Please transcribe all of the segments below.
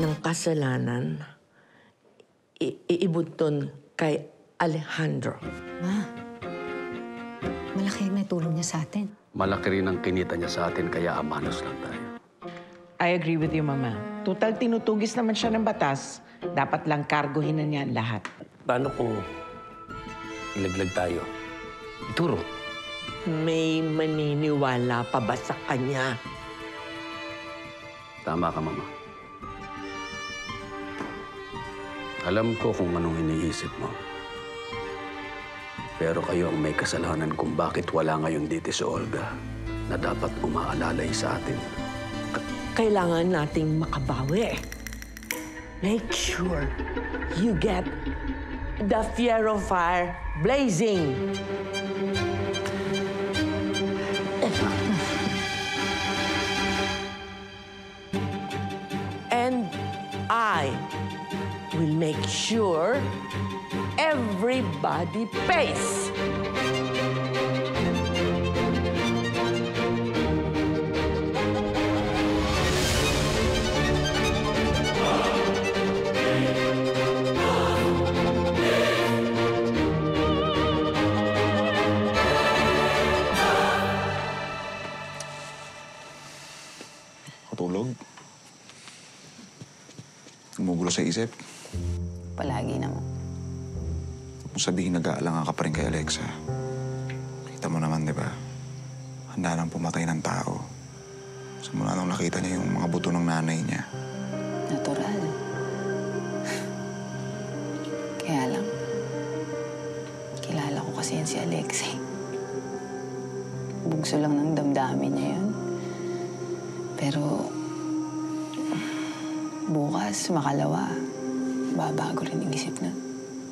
ng kasalanan, iibunton kay Alejandro. Ma, malaki ang naitulong niya sa atin. Malaki rin ang kinita niya sa atin, kaya amanos lang tayo. I agree with you, Mama. Total, tinutugis naman siya ng batas. Dapat lang kargohin na niya ang lahat. Paano kung ilaglag tayo? Ituro. May maniniwala pa ba sa kanya? Tama ka, Mama. Alam ko kung anong iniisip mo. Pero kayo ang may kasalanan kung bakit wala ngayon dito si Olga na dapat umaalalay sa atin. Kailangan nating makabawi. Make sure you get the Fiero Fire blazing. And I will make sure everybody pays. Matulog? Gumugulo sa isip? Palagi naman. Kung sabihin nag-aalala ka pa rin kay Alexa. Kita mo naman, di ba? Handa nang pumatay ng tao. Simula nung nakita niya yung mga buto ng nanay niya. Natural. Kaya lang, kilala ko kasi yan si Alexa. Bugso lang ng damdamin niya yun. Pero bukas, makalawa, babago rin ang isip na.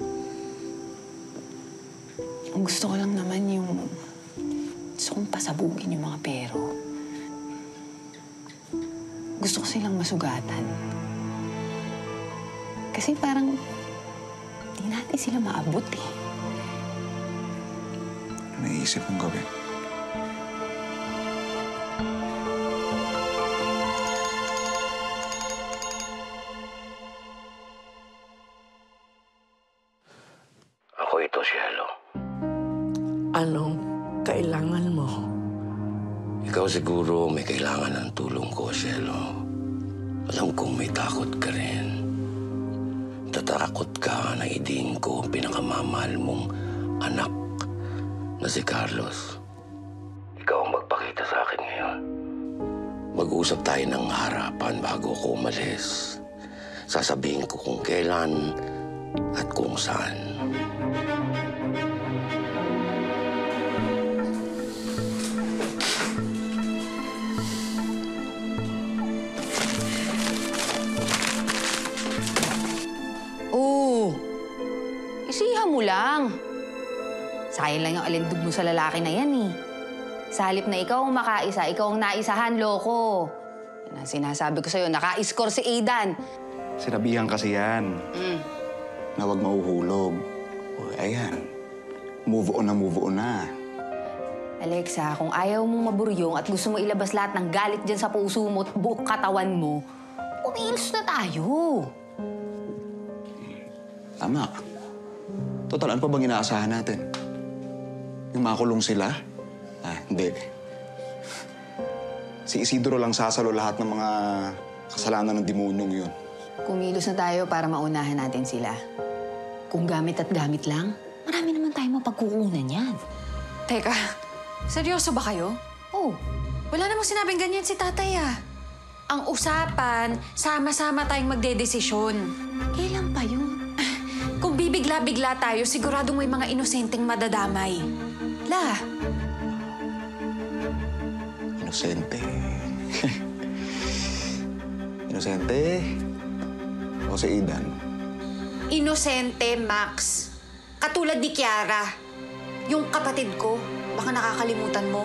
Ang gusto ko lang naman gusto kong pasabugin yung mga pero. Gusto ko silang masugatan. Kasi parang di natin sila maabot eh. Ano naisip mong gawin? Ako ito, Cielo. Anong kailangan mo? Ikaw siguro may kailangan ng tulong ko, Cielo. Alam kong may takot ka rin. Tatakot ka na idiin ko ang pinakamamahal mong anak na si Carlos. Ikaw ang magpakita sa akin ngayon. Mag-usap tayo ng harapan bago ko umalis. Sasabihin ko kung kailan at kung saan. Oo. Isiha mo lang. Sayang lang yung alindog mo sa lalaki na yan eh. Sa halip na ikaw ang makaisa, ikaw ang naisahan, loko. Yan ang sinasabi ko sa'yo, naka-score si Aidan. Sinabihan kasi yan. Na huwag mauhulog. O, ayan. Move on na. Alexa, kung ayaw mong maburyong at gusto mo ilabas lahat ng galit dyan sa puso mo at buong katawan mo, umiilos na tayo. Tama. Total, ano pa bang inaasahan natin? Yung makulong sila? Hindi. Si Isidro lang sasalo lahat ng mga kasalanan ng demonyong yun. Kumilos na tayo para maunahan natin sila. Kung gamit at gamit lang, marami naman tayong mapagkukunan yan. Teka, seryoso ba kayo? Oh, Wala namang sinabing ganyan si tatay ah. Ang usapan, sama-sama tayong magdedesisyon. kailan pa yun? Kung bibigla-bigla tayo, siguradong may mga inosenteng madadamay. La, Inosente. Inosente. O si Aidan. inosente, Max. Katulad ni Kiara. Yung kapatid ko, baka nakakalimutan mo.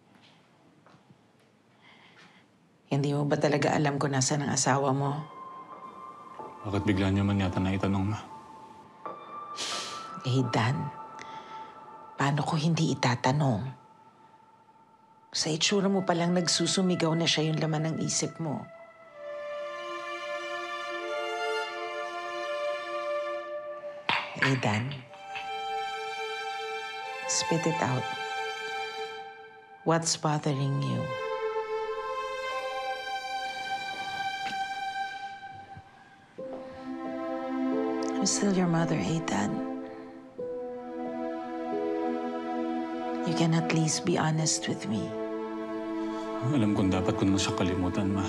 Hindi mo ba talaga alam kung nasaan ang asawa mo? Bakit bigla niyo man yata naitanong, ma? Dan, paano ko hindi itatanong? Sa itsura mo palang nagsusumigaw na siya yung laman ng isip mo. Dan, spit it out. What's bothering you? I'm still your mother, Dan. You can at least be honest with me. Alam kong dapat ko na siya kalimutan, ma.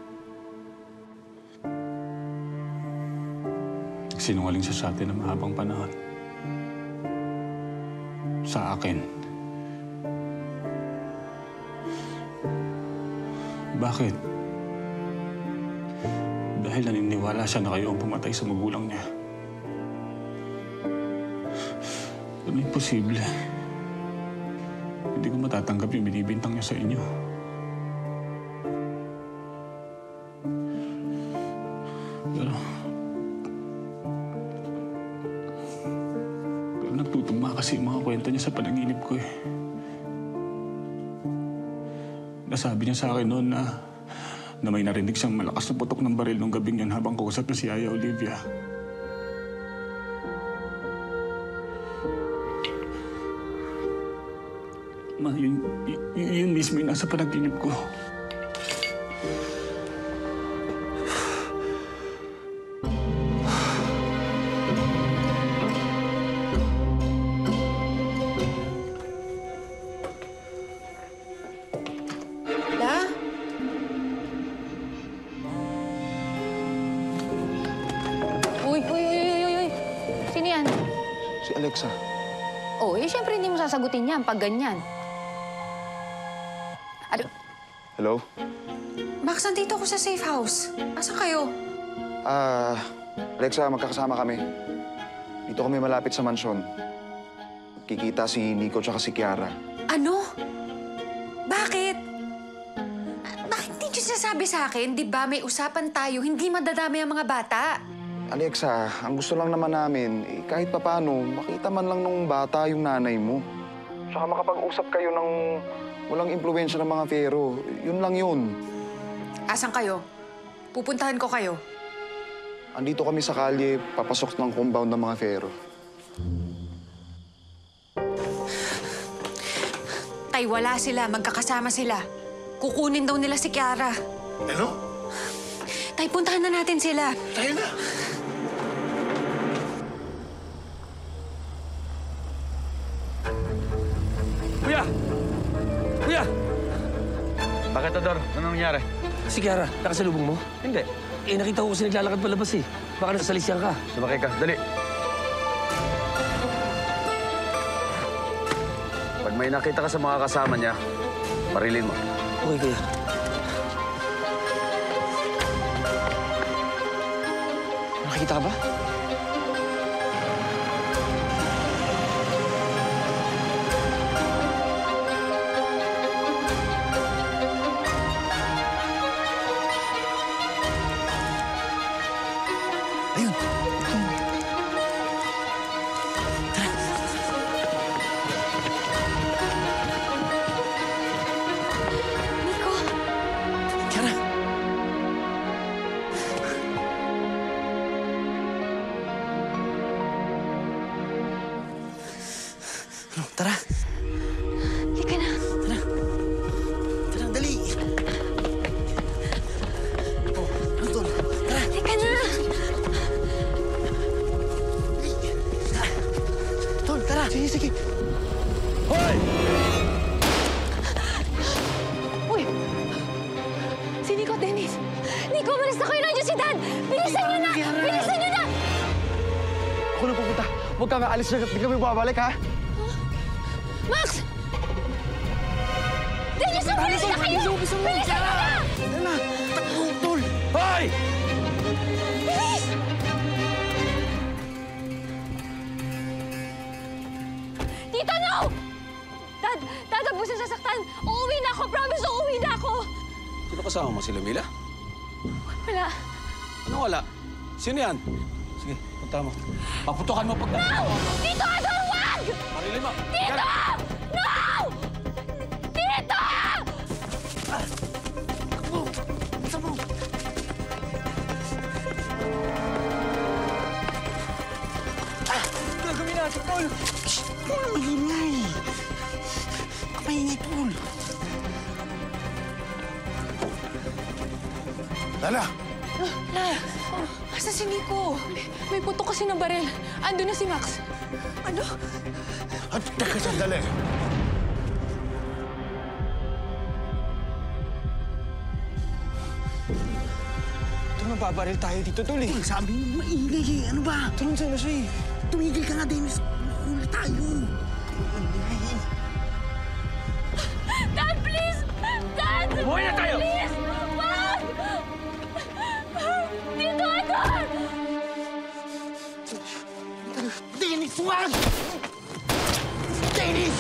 Sinungaling siya sa atin ng mahabang panahon. Sa akin. Bakit? Dahil naniniwala siya na kayo ang pumatay sa magulang niya. Ano imposible? Hindi ko matatanggap yung binibintang niya sa inyo. Pero nagtutugma kasi yung mga kwento niya sa panaginip ko eh. Nasabi niya sa akin noon na may narinig siyang malakas na putok ng baril nung gabing yun habang kausap niya si Yaya Olivia. Ma, yun mismo yung nasa panaginip ko. La? Uy. Sino yan? Si Alexa. Oh, syempre hindi mo sasagutin yan pag ganyan. Ano? Hello? Max, nandito ako sa safe house. Asan kayo? Alexa, magkakasama kami. Dito kami malapit sa mansyon. Kikita si Nico tsaka si Kiara. Ano? Bakit? Bakit hindi niyo sinasabi sa akin? Di ba may usapan tayo, hindi madadami ang mga bata? Alexa, ang gusto lang naman namin, kahit papano, makita man lang nung bata yung nanay mo. Tsaka makapag-usap kayo ng walang impluwensya ng mga Fero. Yun lang yun. Asan kayo? Pupuntahan ko kayo. Andito kami sa kalye, papasok ng compound ng mga Fero. Tay, wala sila. Magkakasama sila. Kukunin daw nila si Kiara. Ano? Tay, puntahan na natin sila. Tayo na. Kuya! Kuya! Bakit, Tador? Anong nangyari? Si Kiara, nakasalubong mo? Hindi. Eh, nakita ko kasi naglalakad palabas eh. Baka nasa salisyan ka. Sumakay ka. Dali. Pag may nakita ka sa mga kasama niya, parilin mo. Okay, kuya. Nakikita ka ba? Nico! Kiara! Ano, tara. Halika na. Tara. Tara, dali. Oh, ano, Tol? Tara. Halika na. Tol, tara. Sige, sige. Hoy! Uy! Si Nico, Dennis! Nico, malis na kayo! Nandiyan si Dan! Bilisan niyo na! Bilisan niyo na! Ako na pupunta. Huwag kang aalis na. Hindi kami babalik, ha? Max! Dennis, bilis na kayo! Bilisan niyo na! Ano na? Takbo, Tol! Hoy! Bilis! Tito, no! Dad, huwag mo siya sasaktan! Uuwi na ako! Promise, uuwi na ako! Sino kasama mo? Sila Mila? Wala. Ano wala? Sino yan? Sige, punta mo. Paputukan mo pag... No! Tito Ador, wag! Marilin mo! Tito! No! Tito! Gagawin natin, Tol! Tol, maingay! Kapaingay, Tol! Lala! Asa si Nico? May putok kasi ng baril. Ando na si Max. Ano? At teka, sandali! Tol, mababaril tayo dito, Tol eh. Sabi mo, maingay eh. Ano ba? Tulong sa'yo na siya eh. Tumigil ka nga, Dennis. Mahuli tayo. Maingay. Dad, please! Dad! Umuwi na tayo! Please! Wag! Tito Ador! Dennis, wag! Dennis!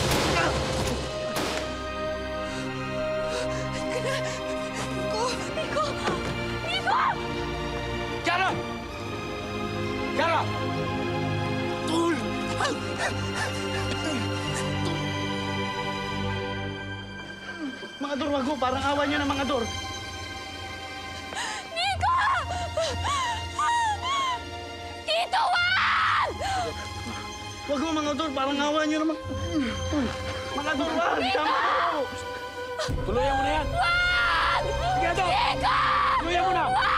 Nico! Nico! Kiara! Kiara! Tol! Mga Dor, wag ho. Parang awa niyo ng mga Dor. Nico! Tito, wag! Wag ho, mga Dor. Parang awa niyo ng mga Dor, wag! Tama ho! Tuluyan mo na yan! Wag! Sige, Ador! Nico! Tuluyan mo na!